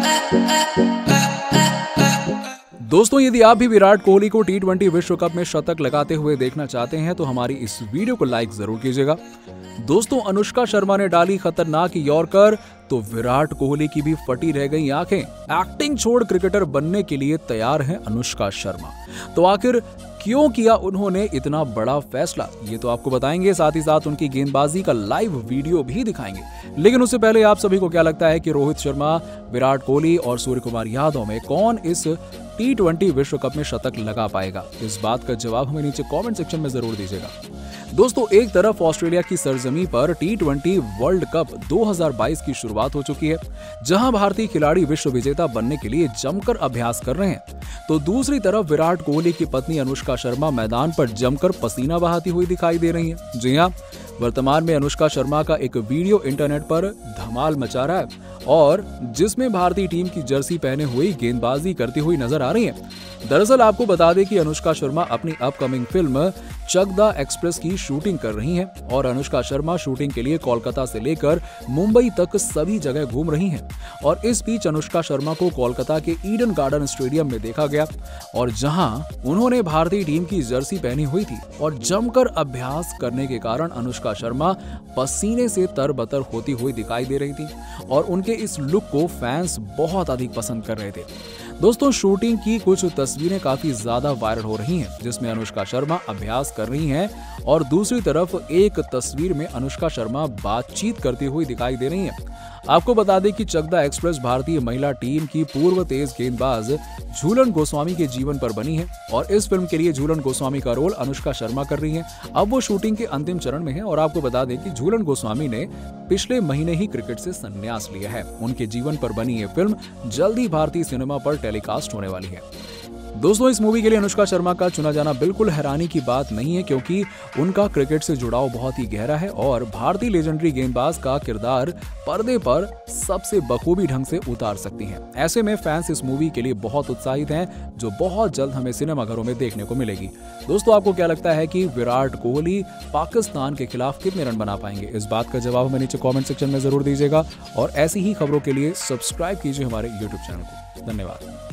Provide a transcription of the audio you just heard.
दोस्तों, यदि आप भी विराट कोहली को T20 विश्व कप में शतक लगाते हुए देखना चाहते हैं तो हमारी इस वीडियो को लाइक जरूर कीजिएगा। दोस्तों, अनुष्का शर्मा ने डाली खतरनाक यॉर्कर तो विराट कोहली की भी फटी रह गई आंखें। एक्टिंग छोड़ क्रिकेटर बनने के लिए तैयार हैं अनुष्का शर्मा। तो आखिर क्यों किया उन्होंने इतना बड़ा फैसला, ये तो आपको बताएंगे। साथ ही साथ उनकी गेंदबाजी का लाइव वीडियो भी दिखाएंगे। लेकिन उससे पहले आप सभी को क्या लगता है कि रोहित शर्मा, विराट कोहली और सूर्य कुमार यादव में कौन इस T20 विश्व कप में शतक लगा पाएगा? इस बात का जवाब हमें नीचे कमेंट सेक्शन में जरूर दीजिएगा। दोस्तों, एक तरफ ऑस्ट्रेलिया की सरजमी पर T20 वर्ल्ड कप 2022 की शुरुआत हो चुकी है, जहां भारतीय खिलाड़ी विश्व विजेता बनने के लिए जमकर अभ्यास कर रहे हैं, तो दूसरी तरफ विराट कोहली की पत्नी अनुष्का शर्मा मैदान पर जमकर पसीना बहाती हुई दिखाई दे रही हैं। जी हां, वर्तमान में अनुष्का शर्मा का एक वीडियो इंटरनेट पर धमाल मचा रहा है और जिसमें भारतीय टीम की जर्सी पहने हुई गेंदबाजी करती हुई नजर आ रही हैं। दरअसल आपको बता दें कि अनुष्का शर्मा अपनी upcoming film Chakda Express की शूटिंग कर रही हैं और अनुष्का शर्मा शूटिंग के लिए कोलकाता से लेकर मुंबई तक सभी जगह घूम रही हैं। और इस बीच अनुष्का शर्मा को कोलकाता के ईडन गार्डन स्टेडियम में देखा गया और जहां उन्होंने भारतीय टीम की जर्सी पहनी हुई थी और जमकर अभ्यास करने के कारण अनुष्का शर्मा पसीने से तरबतर होती हुई दिखाई दे रही थी और उनके इस लुक को फैंस बहुत अधिक पसंद कर रहे थे। दोस्तों, शूटिंग की कुछ तस्वीरें काफी ज्यादा वायरल हो रही हैं, जिसमें अनुष्का शर्मा अभ्यास कर रही हैं और दूसरी तरफ एक तस्वीर में अनुष्का शर्मा बातचीत करती हुई दिखाई दे रही हैं। आपको बता दें कि चक द एक्सप्रेस भारतीय महिला टीम की पूर्व तेज गेंदबाज झूलन गोस्वामी के जीवन पर बनी है और इस फिल्म के लिए झूलन गोस्वामी का रोल अनुष्का शर्मा कर रही हैं। अब वो शूटिंग के अंतिम चरण में है और आपको बता दें कि झूलन गोस्वामी ने पिछले महीने ही क्रिकेट से संन्यास लिया है। उनके जीवन पर बनी ये फिल्म जल्द ही भारतीय सिनेमा पर टेलीकास्ट होने वाली है। दोस्तों, इस मूवी के लिए अनुष्का शर्मा का चुना जाना बिल्कुल हैरानी की बात नहीं है, क्योंकि उनका क्रिकेट से जुड़ाव बहुत ही गहरा है और भारतीय लेजेंडरी गेंदबाज का किरदार पर्दे पर सबसे बखूबी ढंग से उतार सकती हैं। ऐसे में फैंस इस मूवी के लिए बहुत उत्साहित हैं, जो बहुत जल्द हमें सिनेमाघरों में देखने को मिलेगी। दोस्तों, आपको क्या लगता है कि विराट कोहली पाकिस्तान के खिलाफ कितने रन बना पाएंगे? इस बात का जवाब हमें नीचे कॉमेंट सेक्शन में जरूर दीजिएगा और ऐसी ही खबरों के लिए सब्सक्राइब कीजिए हमारे यूट्यूब चैनल को। धन्यवाद।